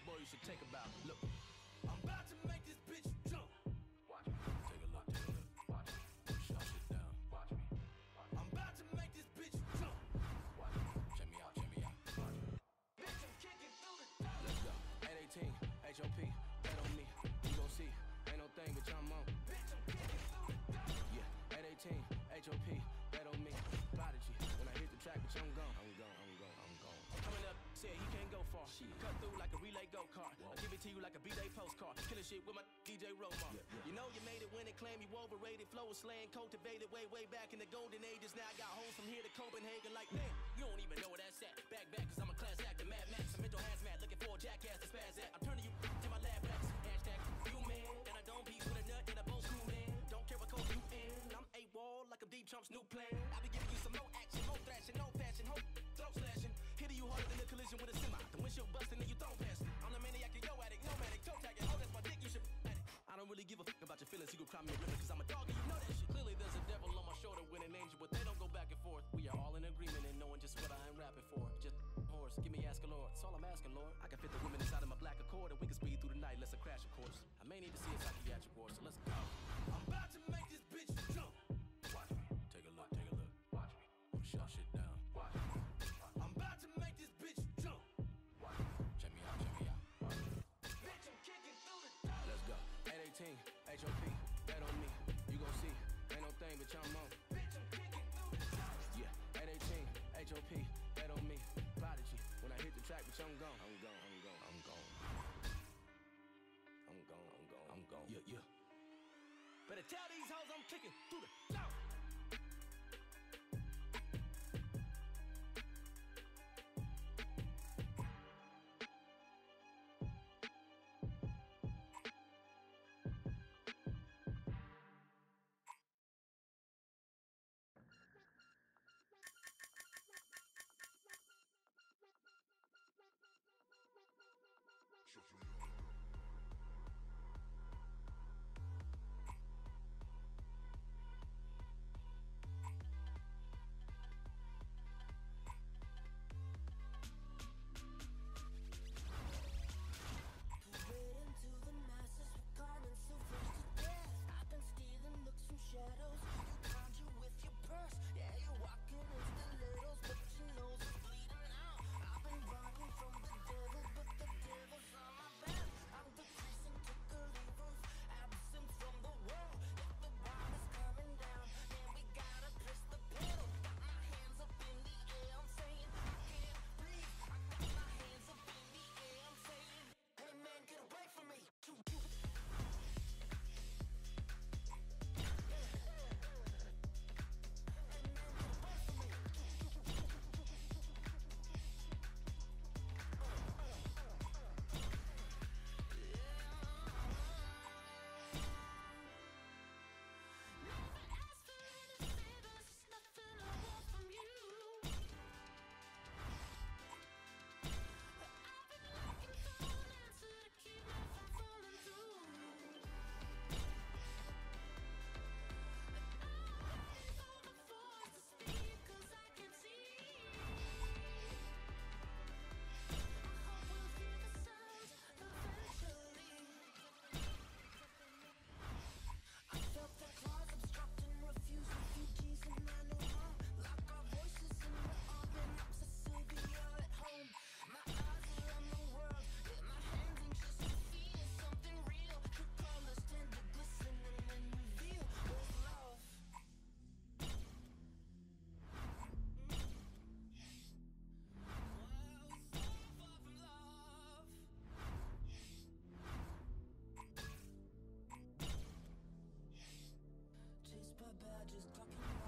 boy, you should take a bow. Look. I'm about to make this bitch jump. Watch me. Take a look, take a look. Watch me. Shut shit down. Watch me. I'm about to make this bitch jump. Watch me. Check me out, check me out. Watch me. Bitch, I'm kicking through the door. Let's go. 818, HOP, bet on me. You gon' see, ain't no thing but I'm on. Bitch, I'm kicking through the door. Yeah, 818, HOP, bet on me. Prodigy, when I hit the track, bitch, I'm gone. I'm gone. Coming up, said he can't go far. Cut through like a relay go-kart. I give it to you like a B-Day postcard. Killing shit with my DJ Romar. You know you made it when they claim you overrated. Flow was slang, cultivated way back in the golden ages. Now I got hoes from here to Copenhagen like, man, you don't even know where that's at. Back, cause I'm a class actor, Mad Max. I'm mental hazmat, looking for a jackass to spaz at. I'm turning you to my lab rats. Hashtag you man, and I don't piece with a nut and a bow screw man. Don't care what code you in. I'm A-Wall like I'm Deep Trump's new plan. I be giving you some more action, more thrashing, no fashion, hope, throat slashing. Hitting you harder than a collision with a semi. The windshield busting and you don't pass it. I'm the maniac, yo addict, nomadic, toe tagging. Oh, that's my dick, you should at it. I don't really give a fuck about your feelings. You can cry me a river cause I'm a dog and you know that shit. Clearly there's a devil on my shoulder with an angel, but they don't go back and forth. We are all in agreement in knowing just what I am rapping for. Just horse, give me ask a Lord. That's all I'm asking, Lord. I can fit the women inside of my black Accord and we can speed through the night, let's crash, of course. I may need to see a psychiatric ward, so let's go. I'm about to make this bitch jump. Watch me. Take a look, take a look. Watch me. I'm shut shit down. Watch me. I'm about to make this bitch jump. Watch me. Check me out, check me out. Watch me. Bitch, I'm kicking through the door. Let's go. 818, HOP, bet on me. You gon' see, ain't no thing but I'm on. Bitch, I'm kicking through the door. Yeah, 818, HOP, bet on me. Prodigy, when I hit the track, bitch, I'm gone. I'm gone. Yeah. Better tell these hoes I'm kicking through the door. Shadows, you conjure with your purse. Yeah, you're walking in stilettos, but your nose is bleeding out. I've been running from the devil, but the devil's on my back. I'm decreasing to the levers, absent from the world. If the bomb is coming down, then we gotta press the pedal. Got my hands up in the air, I'm saying I can't breathe. I got my hands up in the air, I'm saying, hey man, get away from me. Badges clocking